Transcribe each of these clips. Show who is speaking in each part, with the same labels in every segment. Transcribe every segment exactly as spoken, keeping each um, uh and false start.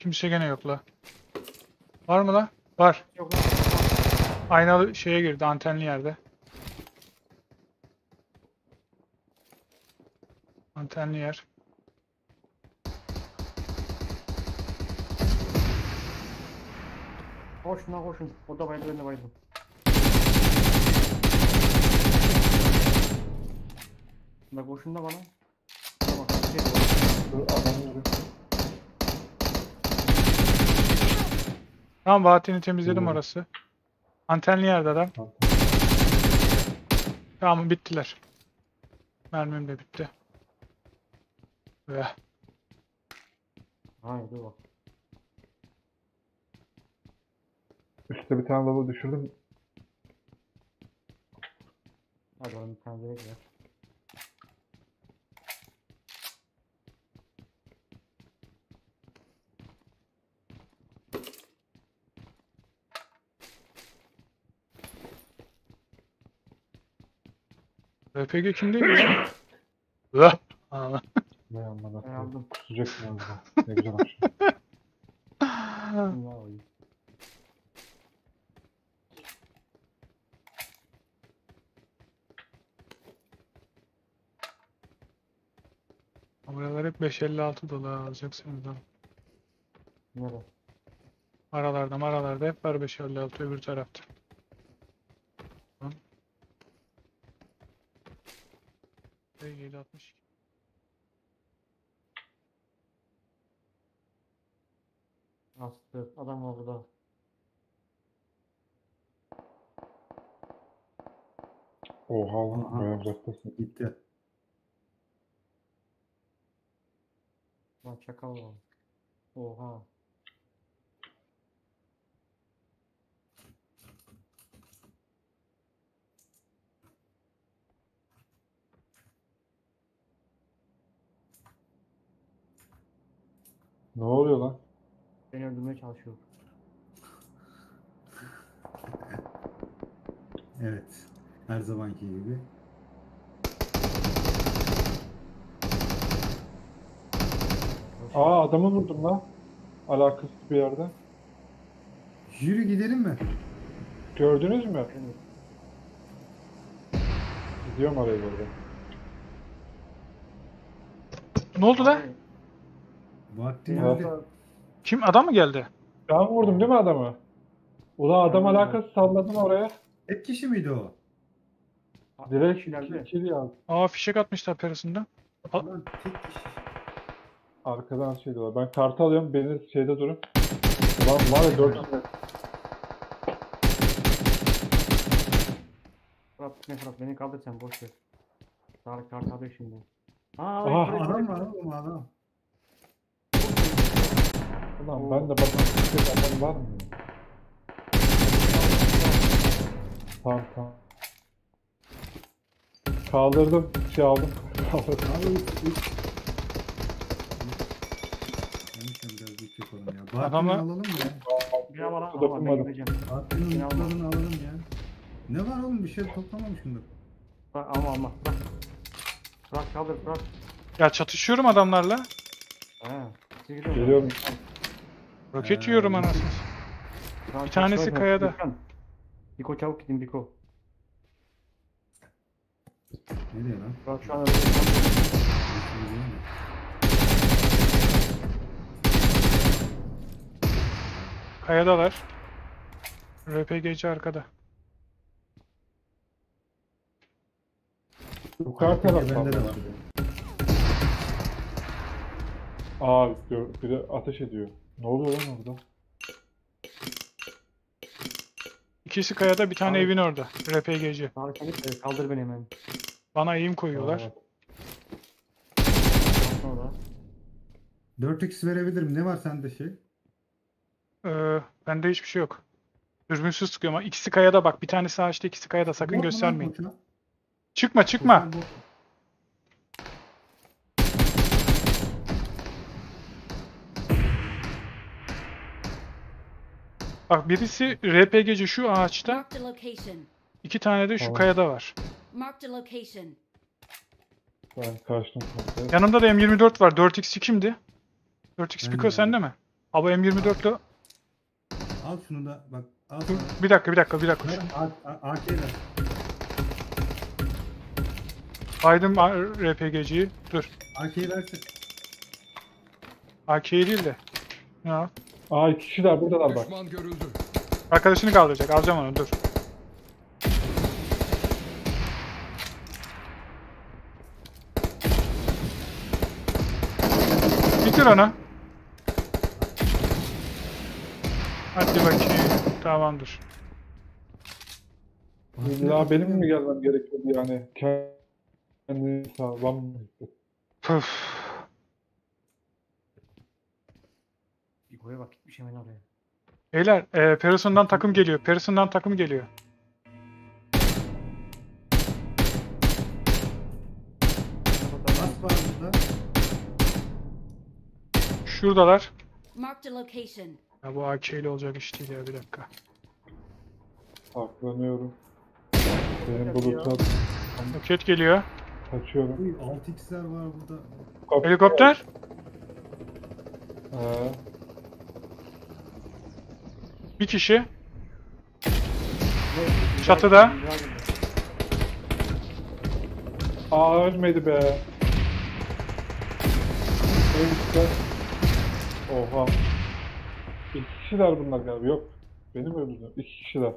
Speaker 1: Kimse gene yok la. Var mı la? Var.
Speaker 2: Yok lan.
Speaker 1: Aynalı şeye girdi, antenli yerde. Antenli yer.
Speaker 2: Koşun lan koşun. O da bayıldı, ben de bayıldım. Da koşun da bana. Tamam.
Speaker 3: Dur adam yürü.
Speaker 1: Tamam, Bahattin'i temizledim
Speaker 3: Hmm.
Speaker 1: orası. Antenli yerde adam.
Speaker 3: Tamam.
Speaker 1: Tamam, bittiler. Mermim de bitti. Ve
Speaker 2: Hayır dur bak.
Speaker 3: Üstte bir tane lava düşürdüm.
Speaker 2: Hadi oğlum bir tane direkt ver.
Speaker 1: R P G kimdeydi ya? Ve Aa.
Speaker 3: Ne amına
Speaker 2: Ben
Speaker 3: koyayım.
Speaker 2: aldım.
Speaker 3: Kusacak mı orada? Ne güzel akşam.
Speaker 2: Ne alayım?
Speaker 1: Buralar hep beş elli altı dolu ha, alacaksınız da.
Speaker 2: Nerede?
Speaker 1: Aralarda maralarda hep var beş elli altı öbür tarafta. Tamam. yedi altmış iki.
Speaker 2: Astı. Adam var burada.
Speaker 3: Oha lan.
Speaker 4: Aha.
Speaker 3: Bayağı uzaktasın.
Speaker 4: Gitti.
Speaker 2: Lan çakal var. Oha.
Speaker 3: Ne oluyor lan?
Speaker 2: Beni öldürmeye çalışıyor.
Speaker 4: Evet. Her zamanki gibi.
Speaker 3: Aa adamı vurdum lan. Alakasız bir yerde.
Speaker 4: Yürü gidelim mi?
Speaker 3: Gördünüz mü?
Speaker 2: Evet.
Speaker 3: Gidiyorum oraya böyle.
Speaker 1: Ne oldu lan?
Speaker 2: Abi,
Speaker 4: Vaktin
Speaker 2: benim
Speaker 4: öldü.
Speaker 2: orada-
Speaker 1: Kim? Adam mı geldi?
Speaker 3: Ben vurdum değil mi adamı? Ulan adam
Speaker 2: Ben vurdum.
Speaker 3: alakasız salladım oraya.
Speaker 4: Tek kişi miydi o?
Speaker 3: Direkt
Speaker 2: kişilerde.
Speaker 3: ikili yazdı.
Speaker 1: Aa, fişek atmışlar perasında. Al.
Speaker 4: Ulan tek kişi.
Speaker 3: Arkadan şey diyorlar. Ben kartı alıyorum. Beni şeyde durun. Ulan var ya dört kişi.
Speaker 2: Fırat ne Fırat beni kaldır sen boş ver. Tarık kart alıyor şimdi. Aa,
Speaker 3: Aha,
Speaker 2: şuraya,
Speaker 4: Adam
Speaker 2: şuraya.
Speaker 4: var oğlum adam.
Speaker 3: Ulan ben de bakın. Bir adam var mı? Tamam tamam. Kaldırdım. Şey aldım. Kaldırdım.
Speaker 4: Abi üç üç. Konuşuyorum biraz yüksek olun ya. Bahattin'i
Speaker 1: Adamlar-
Speaker 4: alalım mı ya?
Speaker 2: Bir al al
Speaker 3: Su da
Speaker 2: al ben
Speaker 3: bulmadım.
Speaker 2: gideceğim.
Speaker 4: Bahattin'in
Speaker 2: Beni alma.
Speaker 4: lootlarını alalım ya. Ne var oğlum bir şey toplamamışsındır.
Speaker 2: Bak alma alma Fırat. Fırat kaldır Fırat.
Speaker 1: Ya çatışıyorum adamlarla.
Speaker 2: He. siz gidiyorsunuz.
Speaker 3: Geliyorum.
Speaker 1: Roket
Speaker 4: Ee,
Speaker 1: yiyorum anasını.
Speaker 2: Fırat,
Speaker 1: Bir tanesi
Speaker 2: çabuk,
Speaker 1: kayada.
Speaker 2: Furkan. Biko çabuk gidin Biko.
Speaker 4: Ne diyor lan?
Speaker 2: Fırat şu an öyle.
Speaker 1: Kayadalar. R P G'ci arkada.
Speaker 3: Yukarı taraftan.
Speaker 4: Bende de var.
Speaker 3: Aa gör, biri ateş ediyor. Ne oluyor lan orada?
Speaker 1: İkisi kayada, bir tane
Speaker 2: Abi.
Speaker 1: evin orada. R P G'ci.
Speaker 2: Tarık sen git de kaldır beni hemen.
Speaker 1: Bana eğim koyuyorlar.
Speaker 3: Aa,
Speaker 2: Sonra.
Speaker 4: dört x verebilirim. Ne var sende şey?
Speaker 1: Ee, bende hiçbir şey yok. Dürbünsüz sıkıyorum ama ikisi kayada bak. Bir tanesi ağaçta, ikisi kayada. Sakın
Speaker 4: Bot mu lan
Speaker 1: göstermeyin.
Speaker 4: boşuna?
Speaker 1: Çıkma çıkma.
Speaker 4: Boşuna bot.
Speaker 1: Bak, birisi R P G'ci şu ağaçta.
Speaker 5: Marked a location.
Speaker 1: İki tane de şu
Speaker 3: Tamam.
Speaker 1: kayada var.
Speaker 5: Marked a location.
Speaker 3: ben kaçtım. komple.
Speaker 1: Yanımda da M yirmi dört var. dört x'i kimdi? dört x
Speaker 4: Ben
Speaker 1: Pico
Speaker 4: de.
Speaker 1: sende mi? Abi M yirmi dörtlü.
Speaker 4: Al şunu da bak. Al
Speaker 1: Dur,
Speaker 4: sana.
Speaker 1: bir dakika bir dakika bir dakika.
Speaker 4: Ver, A- A- A K ver.
Speaker 1: Baydım R P G'ciyi. Dur.
Speaker 4: A K'yi versin.
Speaker 1: A K'yi değil de. Ya.
Speaker 3: Aa iki kişiler buradalar bak.
Speaker 6: Düşman görüldü.
Speaker 1: Arkadaşını kaldıracak. Alacağım onu dur. Bitir onu. Hadi bakayım. Tamamdır.
Speaker 3: İlla benim mi gelmem gerekiyordu yani? Kendi sağlam mı?
Speaker 1: Püf.
Speaker 2: İbo'ya bak gitmiş hemen oraya.
Speaker 1: Beyler, e, Pearson'dan takım geliyor. Pearson'dan takım geliyor.
Speaker 4: Bas var burada.
Speaker 1: Şuradalar.
Speaker 5: Marked a location.
Speaker 1: Ya bu A K ile olacak iş değil ya, bir dakika.
Speaker 3: Saklanıyorum. Benim bulutlar
Speaker 1: Roket geliyor.
Speaker 3: kaçıyorum.
Speaker 4: Uy altı x'ler var burada.
Speaker 1: Helikopter.
Speaker 3: Ee,
Speaker 1: Bir kişi. Çatıda.
Speaker 3: aa ölmedi be. Neyse. Oha. İki kişiler bunlar galiba. Yok. Benim öldürdüm. İki kişiler.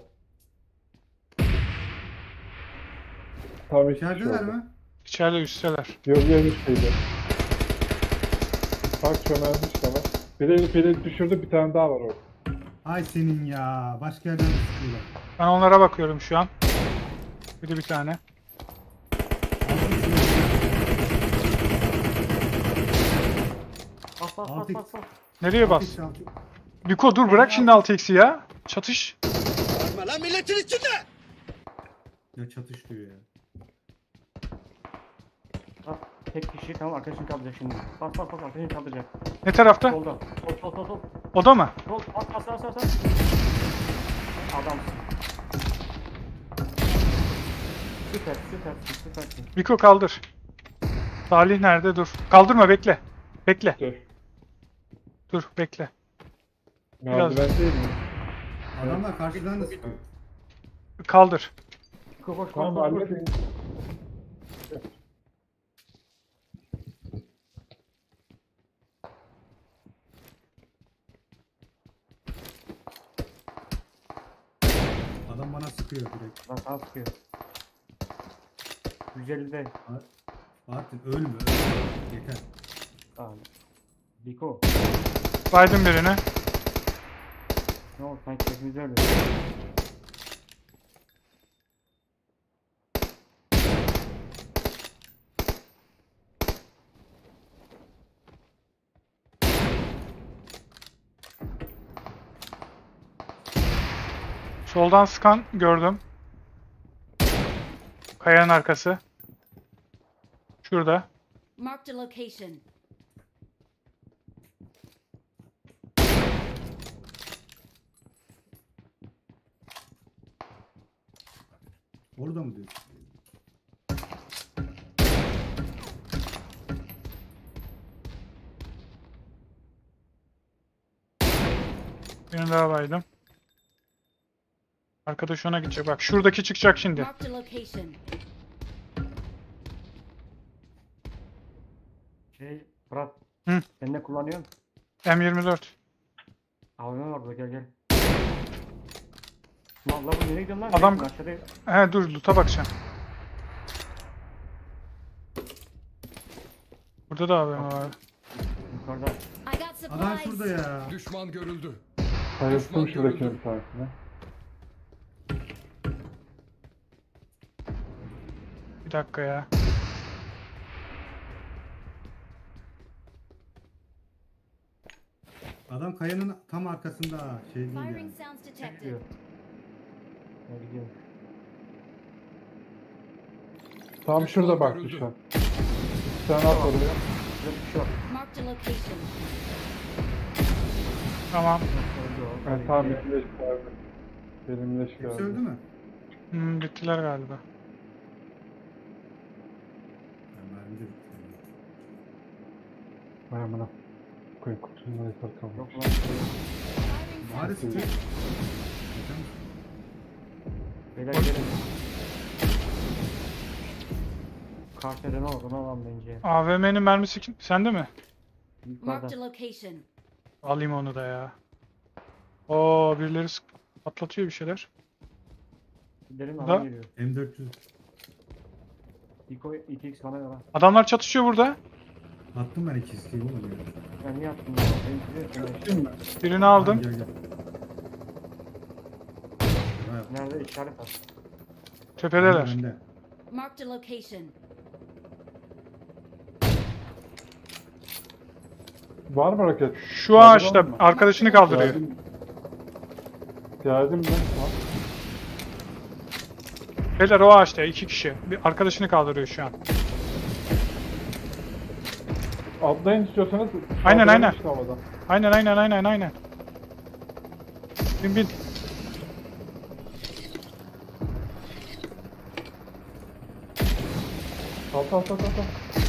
Speaker 3: Tam iki kişi
Speaker 4: İçerideler
Speaker 3: oldu.
Speaker 4: mi?
Speaker 1: İçeride üstteler.
Speaker 3: Yok yemiş şeydi. Bak çömelmiş de var. Biri, biri düşürdü, bir tane daha var orada.
Speaker 4: Ay senin ya. Başka yerden sıkıyorlar.
Speaker 1: Ben onlara bakıyorum şu an. Bir de bir tane.
Speaker 2: Bas bas bas
Speaker 4: Altı-
Speaker 2: bas bas.
Speaker 1: Nereye bas?
Speaker 4: altı x, altı x.
Speaker 1: Biko dur, bırak şimdi altı x'i ya. Çatış.
Speaker 4: Ya çatış diyor ya.
Speaker 2: Bas. Tek kişi tamam arkadaşını kaldıracak şimdi. Bas bas bas arkadaşını kaldıracak.
Speaker 1: Ne tarafta?
Speaker 2: Solda. Sol sol sol sol.
Speaker 1: Oda mı?
Speaker 2: Sol bas bas bas bas. bas. Adamsın. Süper süpersin süpersin.
Speaker 1: Biko kaldır. Salih nerede? Dur. Kaldırma, bekle. Bekle.
Speaker 3: Dur.
Speaker 1: Dur bekle.
Speaker 3: Merdiven değil mi?
Speaker 4: Adamlar karşıdan da sıkıyor.
Speaker 1: Kaldır.
Speaker 2: Koş koş
Speaker 3: Tamam
Speaker 2: koş koş.
Speaker 3: halledin.
Speaker 4: Adam bana sıkıyor direkt.
Speaker 2: Lan sana sıkıyor. yüz ellide.
Speaker 4: Artık ölme. ölme. Yeter.
Speaker 2: Tamam. Diko.
Speaker 1: Baydım birini.
Speaker 2: Ne oldu sanki hepimiz öyle.
Speaker 1: Soldan sıkan gördüm. Kayanın arkası. Şurada.
Speaker 5: Marked a location.
Speaker 4: Orada mı diyorsun?
Speaker 1: Birini daha baydım. Arkadaş ona gidecek. Bak şuradaki çıkacak şimdi.
Speaker 5: Marked a location.
Speaker 2: Şey Fırat.
Speaker 1: Hı.
Speaker 2: Sen ne kullanıyorsun?
Speaker 1: M yirmi dört.
Speaker 2: Avcım var burada gel gel. Lan la bu nereye gidiyorsun lan?
Speaker 1: Adam-
Speaker 2: Aşağıda
Speaker 1: He dur, loot'a bakacağım. Burada da abi var.
Speaker 2: yukarıda.
Speaker 5: I got
Speaker 4: Adam
Speaker 5: supplies.
Speaker 4: şurada ya.
Speaker 6: Düşman görüldü.
Speaker 3: Sayılsın şuradakini bir tanesine.
Speaker 1: Bir dakika ya.
Speaker 4: Adam kayanın tam arkasında ha, şey değil yani.
Speaker 5: Firing sounds detected.
Speaker 2: Gidiyor. Ya gidiyor.
Speaker 3: Tam şurada bak
Speaker 6: görüldü.
Speaker 3: düşen. Sen at oraya.
Speaker 2: Burada bir şey yok.
Speaker 5: Marked a location.
Speaker 1: Tamam.
Speaker 2: Öldü o.
Speaker 3: Ben
Speaker 2: Hadi
Speaker 3: tam
Speaker 2: gidiyor.
Speaker 3: benimle geldi. Benimle
Speaker 4: Hepsi öldü
Speaker 3: geldi.
Speaker 4: mü?
Speaker 1: Hmm, bittiler galiba.
Speaker 4: Ya mermi de bitti.
Speaker 3: Vay amına. koyayım kutunun yukarı kalmış.
Speaker 2: Yok lan.
Speaker 5: Firing
Speaker 4: Bari
Speaker 5: sensor
Speaker 4: sıkıyor.
Speaker 5: detected.
Speaker 2: Beyler gelin. Karşıda ne oldu? Ne olan bence?
Speaker 1: A V M'nin mermisi kim? Sende mi?
Speaker 5: Marked
Speaker 2: Yukarıda.
Speaker 5: a location.
Speaker 1: Alayım onu da ya. Oo birileri sık- patlatıyor bir şeyler.
Speaker 2: Gidelim
Speaker 1: Da-
Speaker 2: alan geliyor.
Speaker 4: M dört yüz.
Speaker 2: Diko iki x bana ver lan.
Speaker 1: Adamlar çatışıyor burada.
Speaker 4: Attım ben iki isteği oğlum ya.
Speaker 2: Ben niye attım ya? Ben size
Speaker 3: Değil mi?
Speaker 1: Birini aldım.
Speaker 4: Gel gel. Evet,
Speaker 2: Nerede işaret at?
Speaker 1: Tepedeler.
Speaker 4: bende.
Speaker 5: Marked a location.
Speaker 3: Var mı raket?
Speaker 1: Şu ağaçta arkadaşını kaldırıyor.
Speaker 3: Geldim. Geldim ben. Ha.
Speaker 1: Beyler o ağaçta iki kişi. Bir arkadaşını kaldırıyor şu an.
Speaker 3: Atlayın istiyorsanız.
Speaker 1: Aynen,
Speaker 3: kaldırın
Speaker 1: aynen.
Speaker 3: işte havadan.
Speaker 1: Aynen aynen aynen aynen. Bin bin.
Speaker 3: Sal sal sal sal. sal.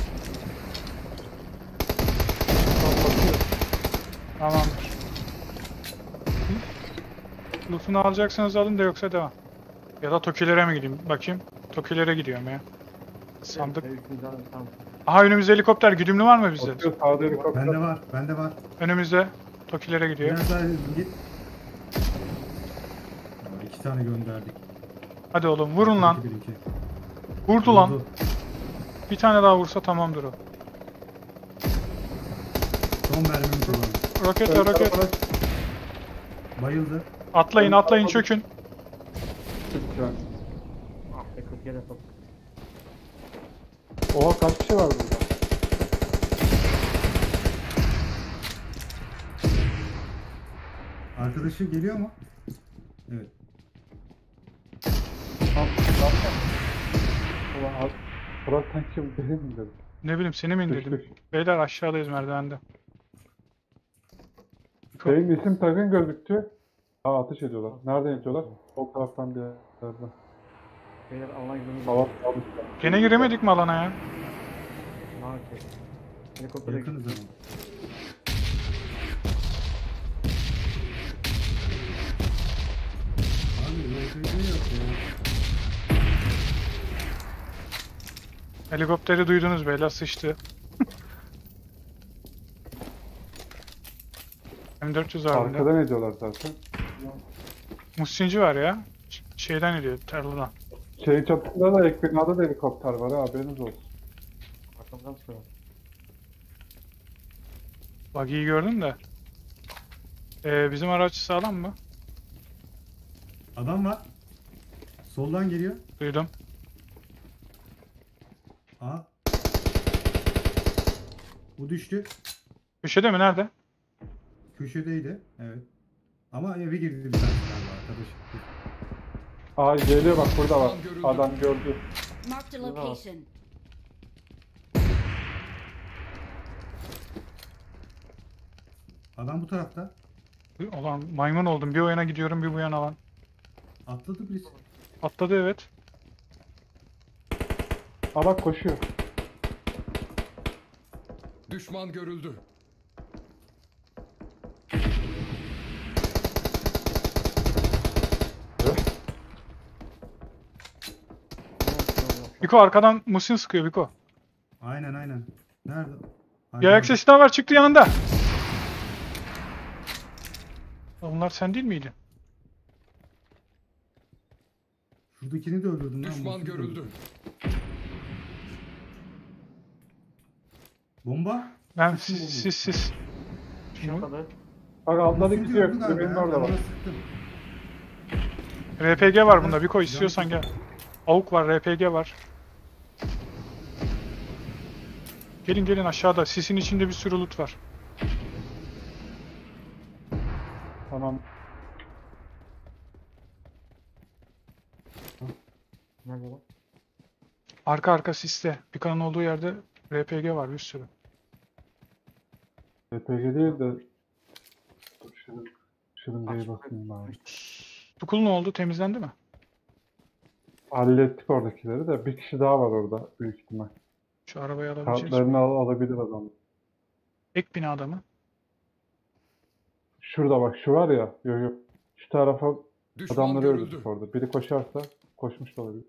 Speaker 3: Sal, bakıyor.
Speaker 1: Tamamdır. Loot'unu alacaksanız alın da yoksa devam. Ya da Tokilere mi gideyim? Bakayım. Tokilere gidiyorum ya. Sandık.
Speaker 2: Evet, üçüncü adam, tamam.
Speaker 1: Aha önümüzde helikopter. Güdümlü var mı bizde?
Speaker 3: Bakıyor sağda helikopter.
Speaker 4: Bende var. Bende var.
Speaker 1: Önümüzde. Tokilere gidiyor.
Speaker 4: Biraz daha git. Tamam, İki tane gönderdik.
Speaker 1: Hadi oğlum vurun lan.
Speaker 4: İki, bir, iki.
Speaker 1: Vurdu lan.
Speaker 4: Vurdu.
Speaker 1: Bir tane daha vursa tamamdır o.
Speaker 4: Son mermimi kullandım.
Speaker 1: Roket
Speaker 3: Ön
Speaker 1: roket.
Speaker 3: tarafına
Speaker 4: Bayıldı.
Speaker 1: Atlayın atlayın çökün.
Speaker 3: çıkacak.
Speaker 2: Ah be kırk yedi top.
Speaker 3: Oha kaç kişi var burada?
Speaker 4: Arkadaşı geliyor mu? Evet.
Speaker 3: Tam tam. Ulan az. Bırak sanki benim mi dedim.
Speaker 1: Ne bileyim seni mi indirdim?
Speaker 3: Düştük.
Speaker 1: Beyler aşağıdayız merdivende.
Speaker 3: Şeyin isim tagın gözüktü. Aa ateş ediyorlar. Nereden ediyorlar? O taraftan bir yerden.
Speaker 2: Beyler alan gidiyoruz.
Speaker 3: Hava almışlar.
Speaker 1: Gene giremedik mi alana ya?
Speaker 2: Maalesef. Helikoptere
Speaker 4: Yakınız ama. Abi R P G yok ya.
Speaker 1: Helikopteri duydunuz beyler sıçtı. M dört yüz var bunda.
Speaker 3: Arkadan ediyorlar zaten.
Speaker 1: Muhsinci var ya. Ş- Şeyden ediyor, tarladan.
Speaker 3: Şeyin çatısında da ek binada da helikopter var ha haberiniz olsun.
Speaker 2: arkamdan çıkıyorlar.
Speaker 1: Bak iyi gördüm de. Ee, bizim araç sağlam mı?
Speaker 4: Adam var. Soldan geliyor.
Speaker 1: Duydum.
Speaker 4: Aa. Bu düştü.
Speaker 1: Köşede mi? Nerede?
Speaker 4: Köşedeydi. Evet. Ama eve girdi bir tane galiba arkadaş.
Speaker 3: Aa geliyor bak burada var. Adam gördü.
Speaker 5: Marked a location.
Speaker 4: Adam bu tarafta.
Speaker 1: Ulan maymun oldum. Bir o yana gidiyorum bir bu yana lan.
Speaker 4: Atladı birisi.
Speaker 1: Atladı evet.
Speaker 3: Aa bak koşuyor.
Speaker 6: Düşman görüldü.
Speaker 1: Biko arkadan Musin sıkıyor Biko.
Speaker 4: Aynen aynen. Nerede?
Speaker 1: Bir ayak sesi daha var çıktı yanında. Onlar sen değil miydi?
Speaker 4: Şuradakini de öldürdün lan.
Speaker 6: Düşman
Speaker 4: Mutsuz
Speaker 6: görüldü.
Speaker 4: öldü. Bomba.
Speaker 1: Ben
Speaker 4: Kesin
Speaker 1: siz
Speaker 4: bu.
Speaker 1: siz siz.
Speaker 2: Şakalı.
Speaker 3: Bak atladı
Speaker 4: Mutsuz
Speaker 3: gidiyor.
Speaker 4: öldü galiba
Speaker 3: Benim
Speaker 4: ya,
Speaker 3: orada
Speaker 4: ben
Speaker 3: var.
Speaker 4: ona sıktım.
Speaker 1: R P G var bunda Biko istiyorsan gel. Avuk var R P G var. Gelin gelin aşağıda. Sisin içinde bir sürü loot var.
Speaker 3: Tamam.
Speaker 2: Nerede lan?
Speaker 1: Arka arka siste. Biko'nun olduğu yerde R P G var bir sürü.
Speaker 3: R P G değil de. Dur şunu. Şunun bir bakayım bari.
Speaker 1: Tukul ne oldu? Temizlendi mi?
Speaker 3: Hallettik oradakileri de. Bir kişi daha var orada büyük ihtimal.
Speaker 1: Şu arabayı alabileceğiz.
Speaker 3: Kartlarını al alabilir adam.
Speaker 1: Ek binada mı?
Speaker 3: Şurada bak şu var ya. Yok yok. Şu tarafa
Speaker 6: Düşman
Speaker 3: adamları
Speaker 6: görüldü.
Speaker 3: öldürdük orada. Biri koşarsa koşmuş da olabilir.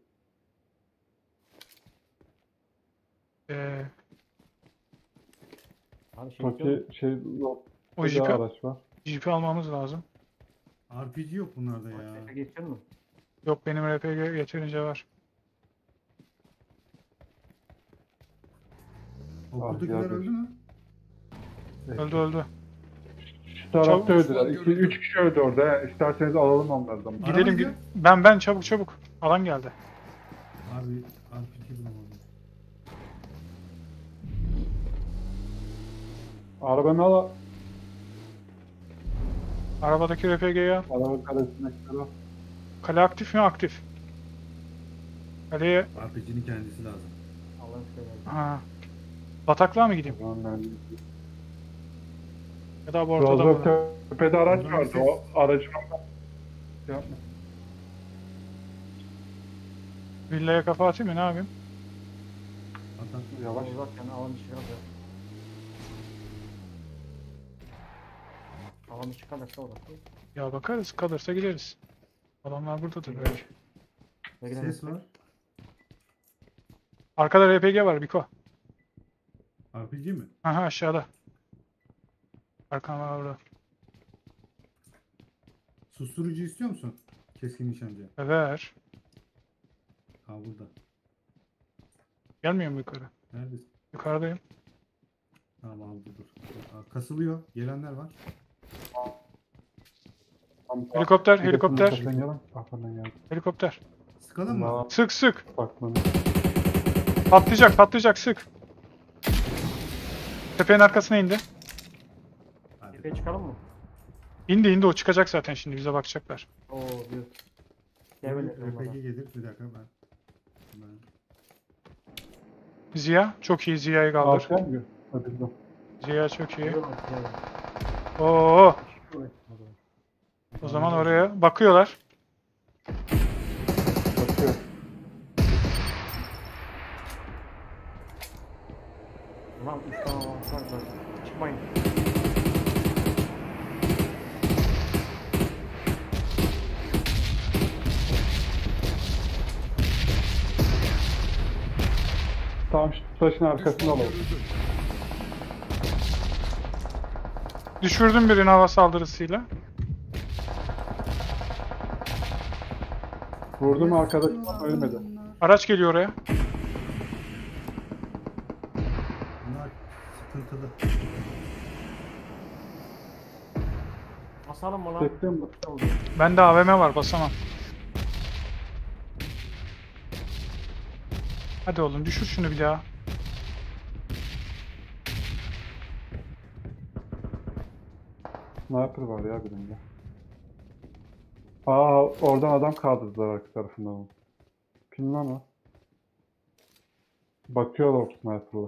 Speaker 1: Ee,
Speaker 2: Abi şey istiyor
Speaker 3: Toki şey yok.
Speaker 1: o
Speaker 3: Bir
Speaker 1: jipi,
Speaker 3: daha araç var.
Speaker 1: jipi almamız lazım.
Speaker 4: R P G yok bunlarda ya.
Speaker 2: musun? Geçiyor mu?
Speaker 1: Yok, benim R P G yeterince var.
Speaker 4: Okuldakiler
Speaker 3: geldi.
Speaker 4: öldü mü?
Speaker 1: Öldü öldü.
Speaker 3: Şu tarafta
Speaker 1: Çabuk.
Speaker 3: öldüler. İki, üç kişi öldü orada. He. İsterseniz alalım onlardan.
Speaker 1: Gidelim.
Speaker 4: Araba
Speaker 1: gid-
Speaker 4: gel.
Speaker 1: Ben ben çabuk çabuk. Alan geldi.
Speaker 4: Abi R P G bulamadım.
Speaker 3: Arabanı al.
Speaker 1: Arabadaki R P G'yi al.
Speaker 3: Arabanın kalesindeki al.
Speaker 1: Kale aktif mi? Aktif. Kaleye...
Speaker 4: R P G'nin kendisi lazım.
Speaker 2: Allah'ın seversen.
Speaker 1: Ha. Bataklığa mı gideyim?
Speaker 3: Tamam, ben-
Speaker 1: Ya da bu ortada
Speaker 3: Biraz
Speaker 1: mı?
Speaker 3: da tepede araç
Speaker 4: Oradan
Speaker 3: vardı.
Speaker 4: ses-
Speaker 3: O aracın orada. Şey yapma.
Speaker 1: Villaya kafa atayım mı? Ne yapayım?
Speaker 4: Hatta
Speaker 3: Yavaş.
Speaker 2: Uzarken alan dışı kalacak. Alan dışı kalacaksa orası.
Speaker 1: Ya bakarız. Kalırsa gideriz. Adamlar buradadır belki.
Speaker 2: Ne
Speaker 4: ses
Speaker 2: gidemezsek.
Speaker 4: var.
Speaker 1: Arkada R P G var Biko.
Speaker 4: R P G mi?
Speaker 1: Aha, aşağıda. Arkan var orada.
Speaker 4: Susturucu istiyor musun? Keskin nişancı.
Speaker 1: Ver.
Speaker 4: Ha burada.
Speaker 1: Gelmiyor mu yukarı?
Speaker 4: Neredesin?
Speaker 1: Yukarıdayım.
Speaker 4: Tamam aldı dur. Aa, kasılıyor. Gelenler var.
Speaker 3: Tam-
Speaker 1: Helikopter,
Speaker 3: Bir de
Speaker 1: helikopter.
Speaker 3: şunun arkadan gel. Arkadan gel.
Speaker 1: Helikopter.
Speaker 4: Sıkalım mı?
Speaker 3: Daha
Speaker 1: Sık sık.
Speaker 3: bakmanı.
Speaker 1: Patlayacak patlayacak sık. Tepenin arkasına indi.
Speaker 4: Hadi.
Speaker 2: Tepeye çıkalım mı?
Speaker 1: İndi indi, o çıkacak zaten, şimdi bize bakacaklar.
Speaker 2: Oo diyor. Gel böyle.
Speaker 4: R P G gelir. Bir dakika ben. ben.
Speaker 1: Ziya çok iyi, Ziya'yı kaldır.
Speaker 3: Arkaya mı? Hadi gidelim.
Speaker 1: Ziya çok iyi.
Speaker 2: Diyor mu? Gel.
Speaker 1: Oo, o zaman oraya bakıyorlar.
Speaker 3: Bakıyor.
Speaker 2: Ulan üç tane alan var zaten. Çıkmayın.
Speaker 3: Tamam, şu taşın arkasına
Speaker 6: Düşman
Speaker 3: alalım.
Speaker 6: görüldü.
Speaker 1: Düşürdüm birini hava saldırısıyla.
Speaker 3: Vurdum arkadaşım ölmedi.
Speaker 1: Araç geliyor oraya.
Speaker 4: Bunlar sıkıntılı.
Speaker 2: Basalım mı lan?
Speaker 3: Bekliyorum mu?
Speaker 2: Ne oldu?
Speaker 1: Bende A V M var, basamam. Hadi oğlum düşür şunu bir daha.
Speaker 3: Sniper var ya birinde. Aa, oradan adam kaldırdılar arka tarafından. Kim lan o? Bakıyorlar o sniper'la.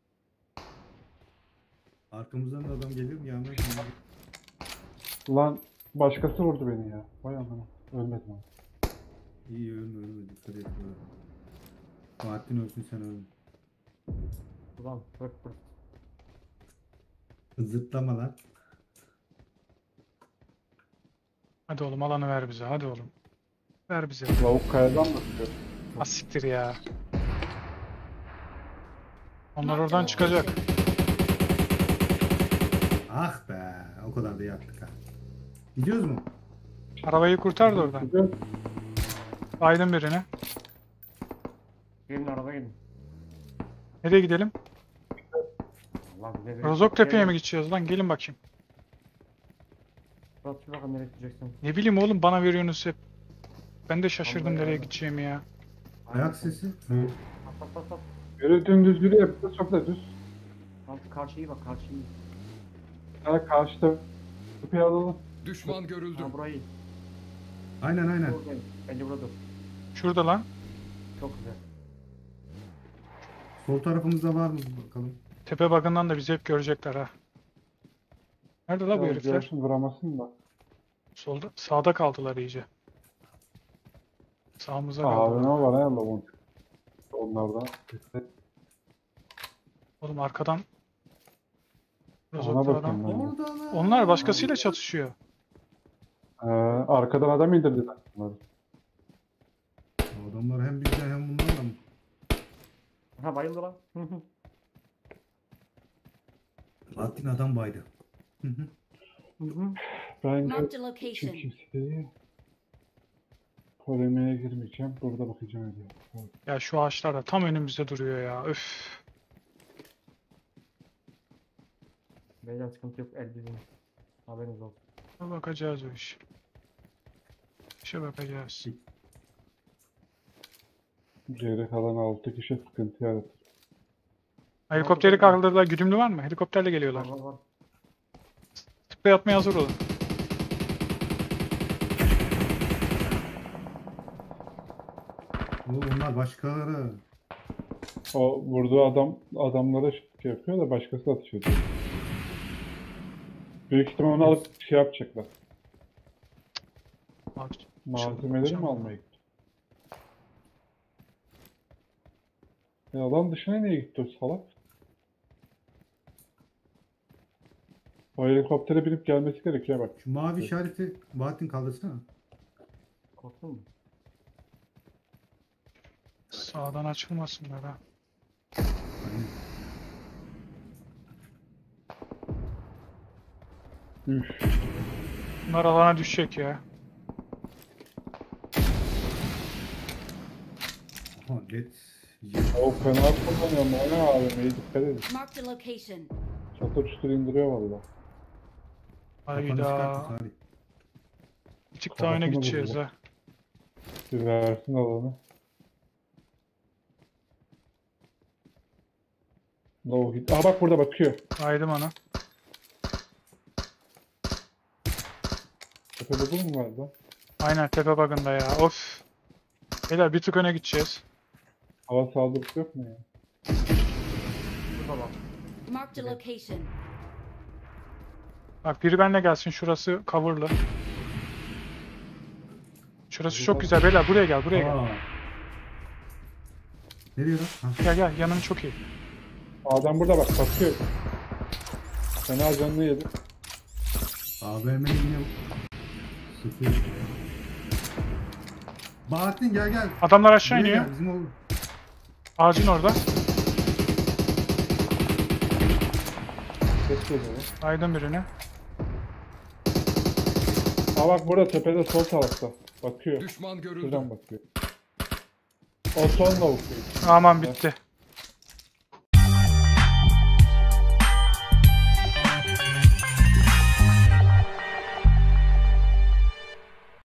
Speaker 4: Arkamızdan da adam gelir mi? Gelmez mi?
Speaker 3: Lan başkası vurdu beni ya. Vay amına. Ölmedim ama.
Speaker 4: İyi ölme ölme. Dikkat et. böyle. Bahattin ölsün sen ölme.
Speaker 2: Ulan fırt fırt.
Speaker 4: Zıplama lan.
Speaker 1: Hadi oğlum alanı ver bize, hadi oğlum. Ver bize.
Speaker 3: Lavuk kayadan mı sıkıyor?
Speaker 1: Ha siktir ya. Onlar oradan çıkacak.
Speaker 4: Ah be. O kadar da yaptık ha. Gidiyoruz mu?
Speaker 1: Arabayı kurtar da oradan.
Speaker 3: Gidiyor.
Speaker 1: Aydın birini.
Speaker 2: Gelin araba gelin.
Speaker 1: Nereye gidelim?
Speaker 2: Allah bize bir-
Speaker 1: Rozoktepe'ye mi gideceğiz lan? Gelin bakayım.
Speaker 2: Murat bir bakalım nereye gideceksin.
Speaker 1: Ne bileyim oğlum, bana veriyorsunuz hep. Ben de şaşırdım
Speaker 2: Vallahi
Speaker 1: nereye
Speaker 2: öyle.
Speaker 1: gideceğimi ya.
Speaker 4: Ayak sesi.
Speaker 3: Hı.
Speaker 2: Bak bak bak bak.
Speaker 3: Yürü dümdüz yürü yapıyor. Çok da düz.
Speaker 2: Lan karşıyı bak karşıyı.
Speaker 3: Ha, karşıda. Kapıyı alalım.
Speaker 6: Düşman görüldü.
Speaker 2: Ha burayı.
Speaker 4: Aynen aynen.
Speaker 2: Buradayım. Bence burada dur.
Speaker 1: Şurada lan.
Speaker 2: Çok güzel.
Speaker 4: Sol tarafımızda var mı bakalım.
Speaker 1: Tepe bakından da bizi hep görecekler ha. Nerede la bu
Speaker 3: Ya,
Speaker 1: herifler?
Speaker 3: görsün vuramasın da.
Speaker 1: Solda, sağda kaldılar iyice. Sağımıza
Speaker 3: Abi
Speaker 1: kaldılar.
Speaker 3: ne var ya lavun. Onlardan.
Speaker 1: Oğlum arkadan Rozok'ta
Speaker 3: Ona
Speaker 1: adam.
Speaker 3: bakıyorum ben de.
Speaker 4: Orada lan.
Speaker 1: Onlar başkasıyla çatışıyor.
Speaker 3: Ee, arkadan adam indirdiler bunları.
Speaker 4: O adamlar hem bizden hem bunlarla mı?
Speaker 2: Ha bayıldı lan. Hı hı.
Speaker 4: Latin adam baydı. Hı hı.
Speaker 2: Hı hı.
Speaker 3: Ben
Speaker 5: Marked a
Speaker 3: de
Speaker 5: location.
Speaker 3: kimseyi polemiğe girmeyeceğim. Burada bakacağım diye.
Speaker 1: Ya şu ağaçlar da tam önümüzde duruyor ya. Öf.
Speaker 2: Beyler sıkıntı yok. El bizim. Haberiniz olsun.
Speaker 1: Bakacağız o iş. İşe bakacağız.
Speaker 3: Geri kalan altı kişi sıkıntı yaratır.
Speaker 1: Helikopteri kaldırdılar. Güdümlü var mı? Helikopterle
Speaker 2: Var
Speaker 1: geliyorlar.
Speaker 2: var var.
Speaker 1: Tıkla yatmaya hazır olun.
Speaker 4: O, onlar başkaları.
Speaker 3: O vurduğu adam adamlara şey yapıyor da başkası atış ediyor. Büyük ihtimal onu alıp şey yapacaklar.
Speaker 1: Bak,
Speaker 3: Malzemeleri mi almaya gitti? Ya alan dışına niye gitti o salak? O helikoptere binip gelmesi gerekiyor bak.
Speaker 4: Şu mavi işareti Bahattin kaldırsana.
Speaker 2: Korktun mu?
Speaker 1: Sağdan açılmasınlar ha.
Speaker 4: Aynen.
Speaker 3: Üf.
Speaker 1: Bunlar alana düşecek ya.
Speaker 4: Aha led.
Speaker 3: O fena kullanıyor mu? Ne abi? Neyi dikkat edin.
Speaker 5: Marked a location.
Speaker 3: Çatır çutur indiriyor valla.
Speaker 4: Kafanı
Speaker 1: Hayda.
Speaker 4: çıkarttı Salih.
Speaker 1: Bir tık daha öne
Speaker 3: Kafasına
Speaker 1: gideceğiz
Speaker 3: vurdu.
Speaker 1: ha.
Speaker 3: Bir versin alanı. Low hit. Aa bak burada bakıyor.
Speaker 1: Aydım ona.
Speaker 3: Tepede bu mu var lan?
Speaker 1: Aynen tepe bagında ya. Of. Beyler bir tık öne gideceğiz.
Speaker 3: Hava saldırısı yok mu ya?
Speaker 2: Burada bak.
Speaker 5: Marked a location.
Speaker 1: Bak biri benimle gelsin. Şurası coverlı. Şurası çok güzel. Beyler buraya gel. Buraya gel.
Speaker 4: Aa. Nereye lan? Ha.
Speaker 1: Gel gel. Yanım çok iyi.
Speaker 3: Adam burada bak bakıyor. Fena canını yedi.
Speaker 4: A V M yine sıfır. Bahattin gel gel.
Speaker 1: Adamlar aşağı
Speaker 4: Buraya
Speaker 1: iniyor.
Speaker 4: gel, bizim oğlum.
Speaker 1: Ağacın orada.
Speaker 3: Ses geliyor.
Speaker 1: Aydım birini.
Speaker 3: Aa bak burada tepede sol tarafta. Bakıyor.
Speaker 6: Düşman görüldü.
Speaker 3: Şuradan bakıyor. O son lavuk.
Speaker 1: Aman bitti.